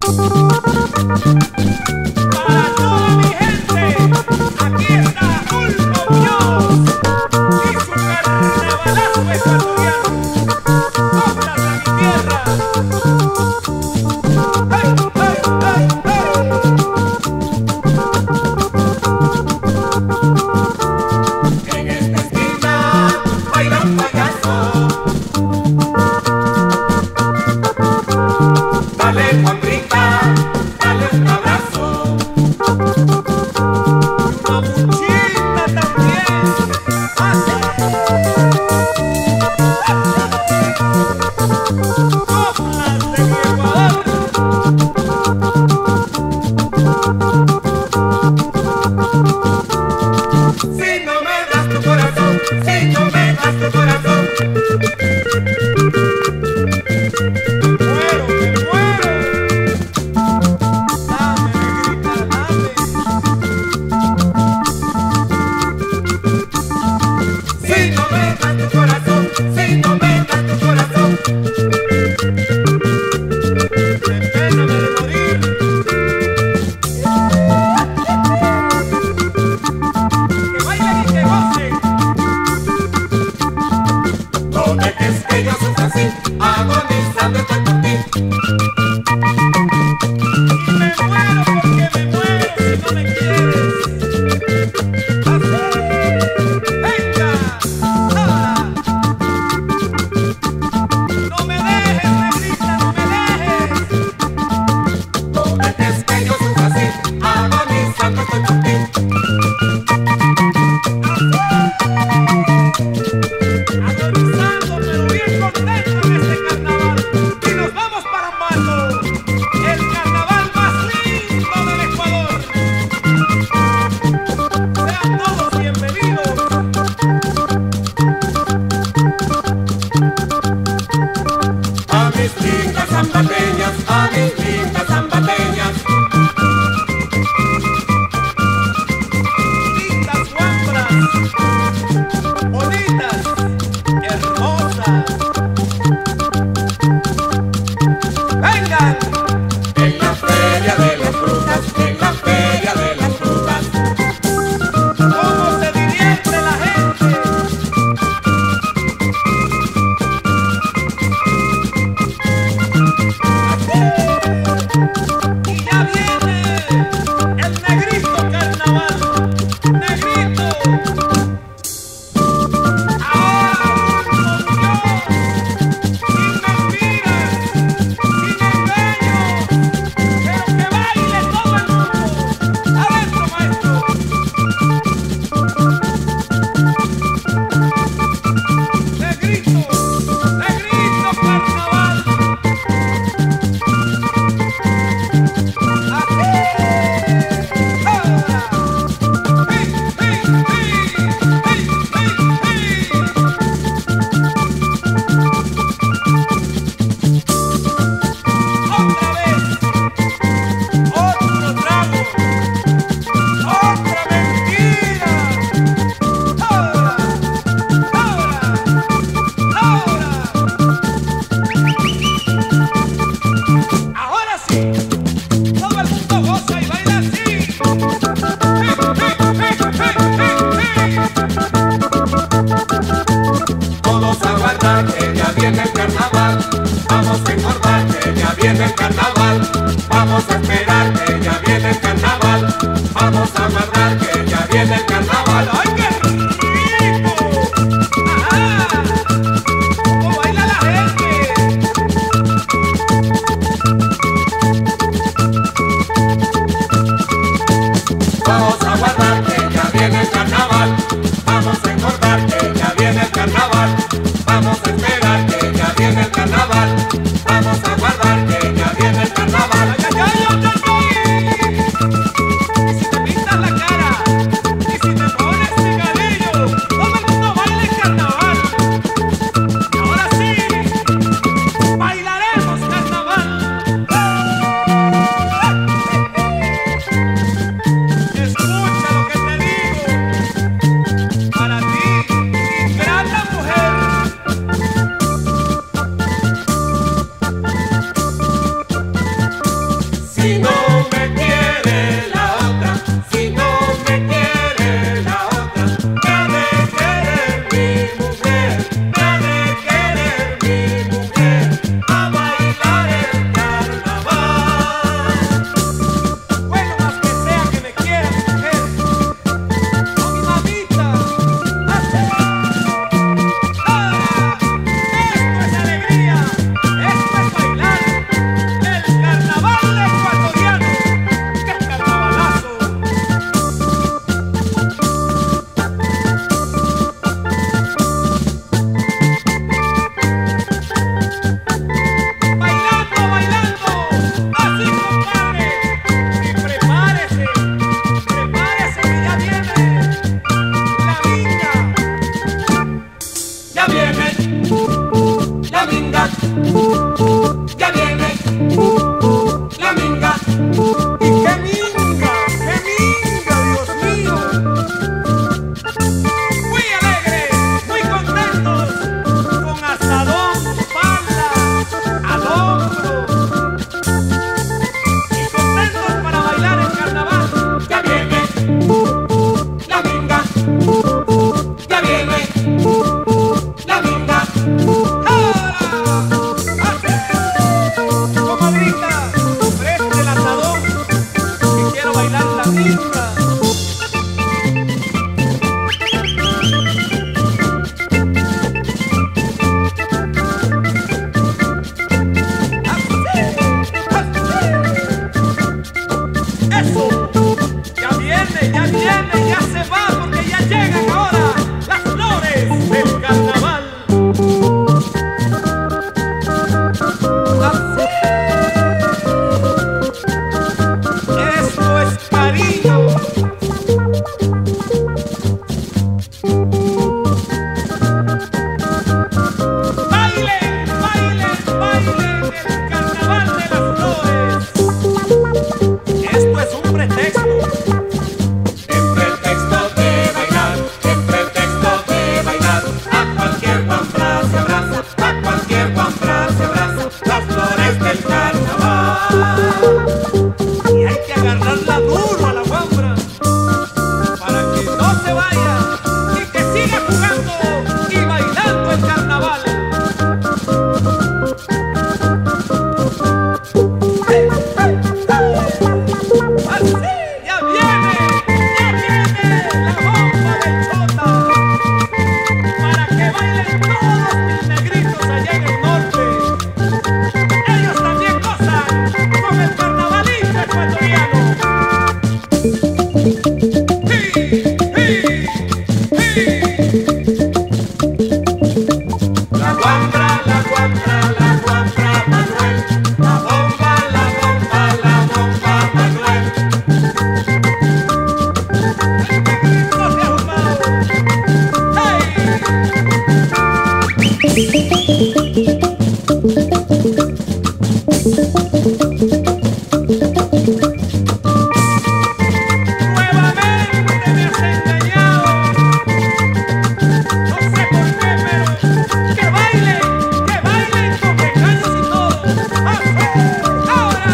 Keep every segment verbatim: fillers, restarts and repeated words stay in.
Para toda mi gente, aquí está Ulmo Muñoz y su carnavalazo ecuatoriano. ¡Coplas a mi tierra! ¡Hey, hey, hey, hey! En esta esquina baila un payaso. Dale con brinca, dale un abrazo. Una buchita también. ¡Así! ¡Coplas de mi Ecuador! Si no me das tu corazón, si no me das tu corazón, muero, me muero. Dame, negrita, dame. Si no me das tu corazón, si no me das tu corazón, qué pena me de morir. Que bailen y que gocen. No dejes que yo sufra así, agonizando estoy por ti. Y me muero porque me muero si no me quieres. Así. Venga, ahora. No me dejes, negrita, no me dejes. No dejes que yo sufra así, agonizando estoy por ti. Agonizando, pero bien contento en este carnaval. Y nos vamos para Ambato, el carnaval más lindo del Ecuador. Sean todos bienvenidos. A mis lindas zambateñas, a mis lindas zambateñas. Lindas guambras, bonitas, hermosas. ¡Vengan! En la feria de las frutas, en la feria de las frutas, cómo se divierte la gente. Y ya viene el negrito carnaval. Negrito. Ahora Ulmo Muñoz. Sin mentiras, sin engaños, pero que baile todo el mundo. Adentro, maestro. Negrito, negrito carnaval. Aquí. Ahora. Hey, hey, hey, hey, hey, hey. Otra vez, otro trago, otra mentira. Ahora, ahora, ahora. Ahora sí, todo el mundo goza y baila así. Hey, hey, hey, hey, hey, hey. Todos a guardar que ya viene el carnaval. Vamos a engordar que ya viene el carnaval. Vamos a esperar que ya viene el carnaval. Vamos a guardar que ya viene el carnaval. ¡Ay, qué rico! ¡Ajá! ¿Cómo baila la gente? Vamos a guardar que ya viene el carnaval. Vamos a engordar que ya viene el carnaval. Vamos a esperar que ya viene el carnaval. Vamos a guardar que ya viene el carnaval. ¡Ay, ay, ay, ay, ay! Y si te pintas la cara, y si te pones picadillo, todo el mundo baila el carnaval. Ahora sí, bailaremos carnaval. Escucha lo que te digo. Para ti, ingrata mujer. ya viene la minga. ¡Y qué minga! ¡Qué minga, Dios mío! Muy alegres, muy contentos, con asadón, pala, al hombro. Y contentos para bailar el carnaval. Ya viene la minga, ya viene la minga. Comadrita, preste el asadón, que quiero bailar la minga. ¡Eso! Ya viene, ya viene, ya se va, porque ya llegan ahora las flores del carnaval. ¡Así! Esto es cariño. ¡Bailen, bailen, bailen el carnaval de las flores! Esto es un pretexto. En pretexto de bailar, en pretexto de bailar, a cualquier guambra se abraza, a cualquier guambra se abraza, las flores del carnaval. Y hay que agarrarla duro a la guambra para que no se vaya y que siga jugando y bailando el carnaval. ¡Hey, hey, hey! ¡Así! ¡Ya viene! ¡Ya viene la bomba del Chota! Para que bailen todos mis negritos allá en el norte. Ellos también gozan con el carnavalito ecuatoriano. ¡Sí! ¡Sí! ¡Sí! La guambra, la guambra, la guambra Manuel, la bomba, la bomba, la bomba Manuel. ¡El negrito se ha fumado! Nuevamente me has engañado. No sé por qué, pero que bailen, que bailen con regaños y todo. ¡Así! ¡Ahora!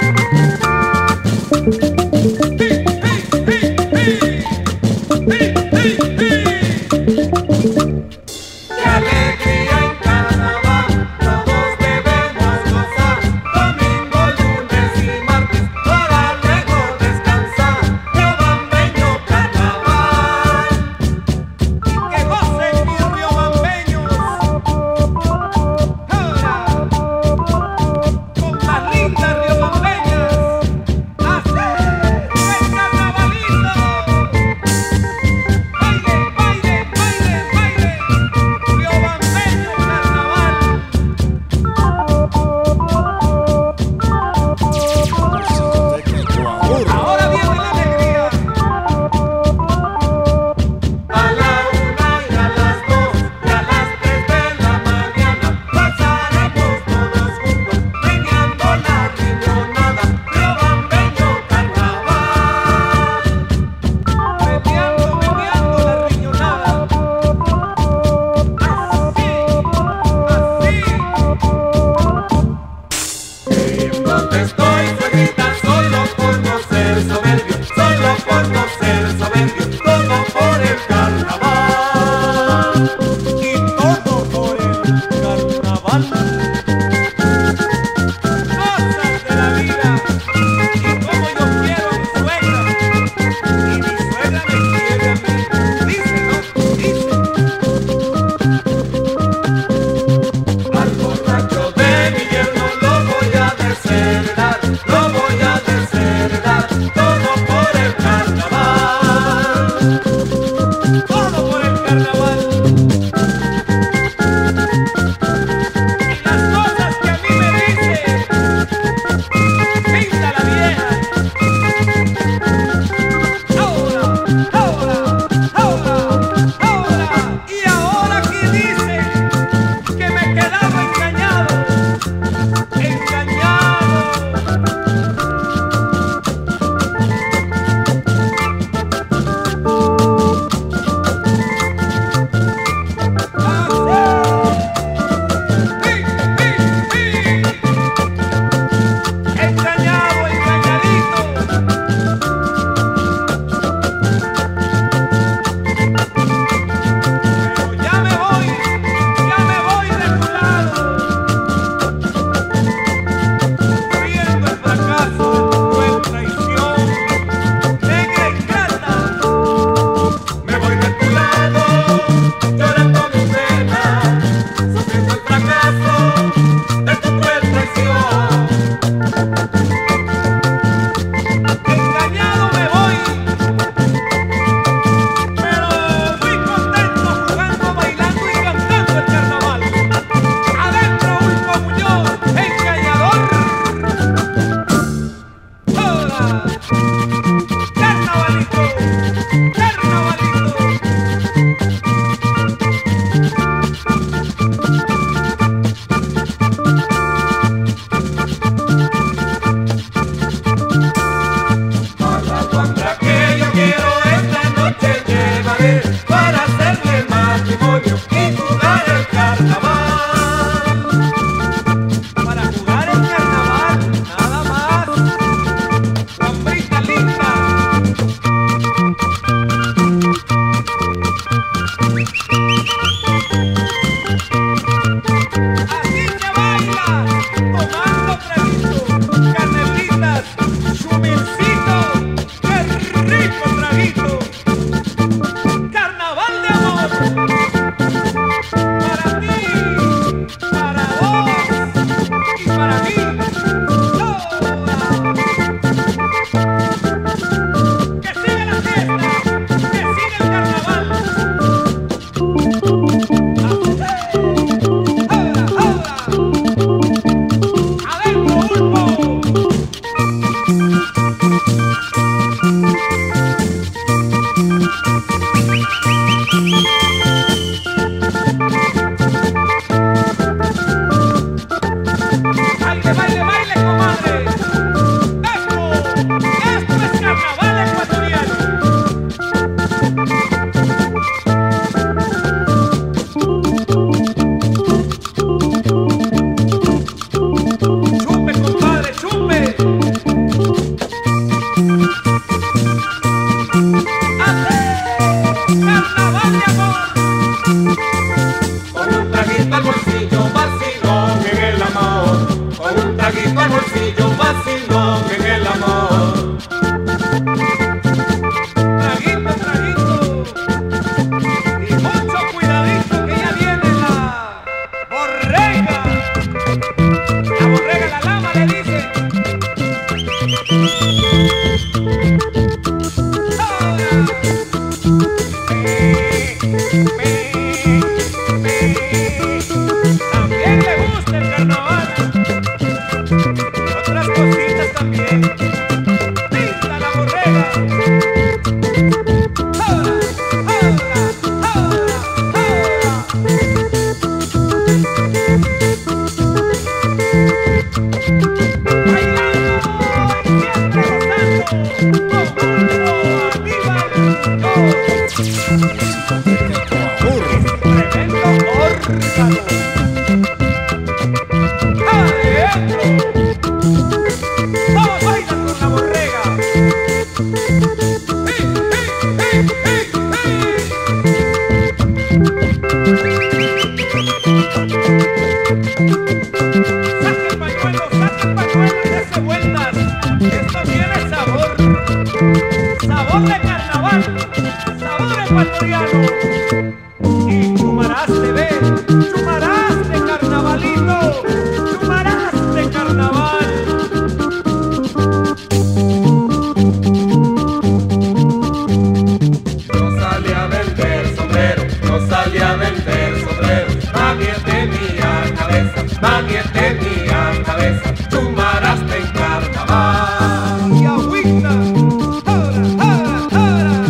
¡Sí, sí, sí, sí! ¡Sí, sí, sí! ¡Qué alegría en Borregano. ¡Adentro! Todos bailan con la borrega. ¡Hey, hey, hey, hey, hey! ¡Saquen pañuelos, saquen pañuelos y dése vueltas! Esto tiene sabor. Sabor de carnaval, sabor ecuatoriano. Y chumarás de ver, chumarás de carnavalito, chumarás de carnaval. Yo salí a vender sombrero, yo salí a vender sombrero. Mami tenía cabeza, mami tenía cabeza. Chumarás en carnaval. Y agüita, ahora, ahora, ahora.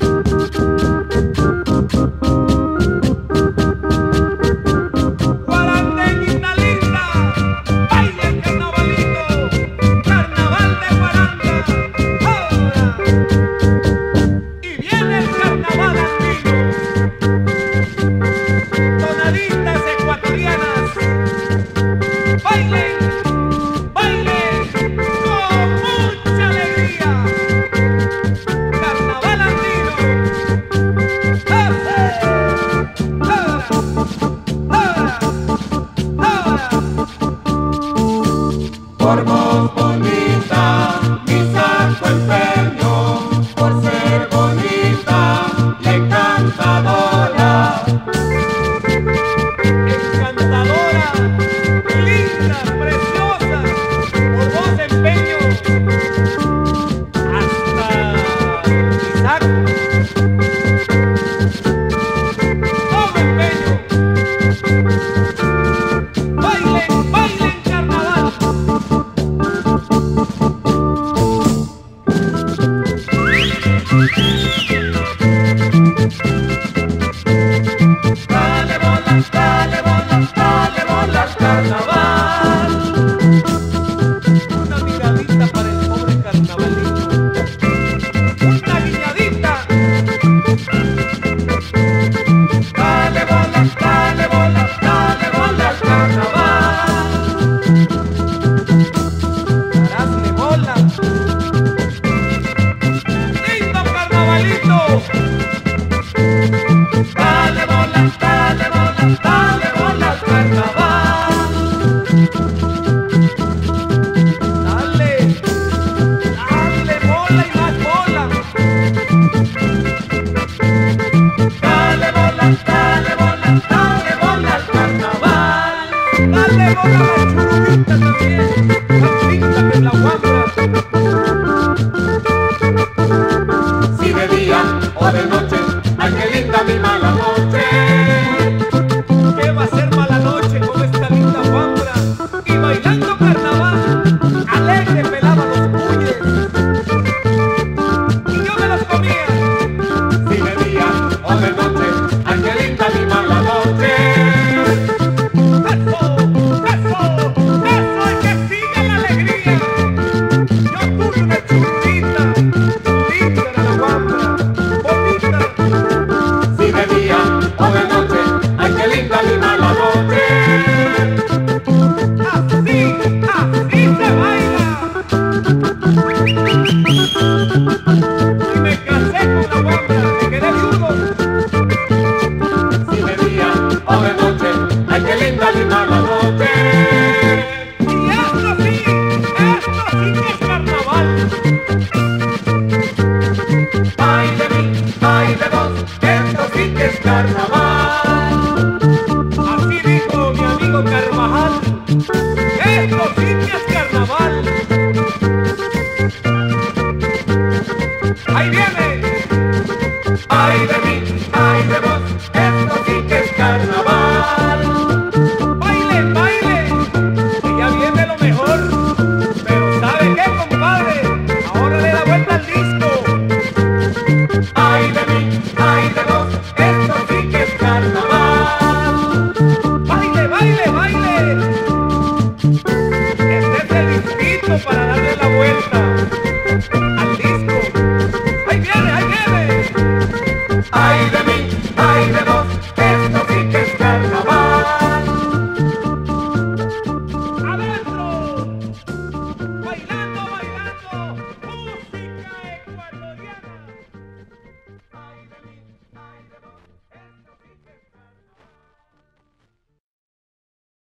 Guaranteñita linda, baila el carnavalito, carnaval de Guaranda, ahora. Y viene el carnaval andino, tonaditas ecuatorianas, bailen, bailen con mucha alegría. Carnaval andino. Ahora, ahora, ahora. Por voz bonita, mi saco empeño, por ser bonita y encantadora. Encantadora, linda, preciosa, por vos empeño hasta Isaac. Todo empeño. Bailen, bailen carnaval. Dale bola, dale bola, dale bola al carnaval. Una miradita para el pobre carnavalito. Una guiñadita. Dale bola, dale bola, dale bola al carnaval. Darásle bola. Lindo carnavalito. Dale bola, dale bola, dale bola al carnaval. Dale. Dale bola y más bola. Dale bola, dale bola, dale bola al carnaval. Dale bola.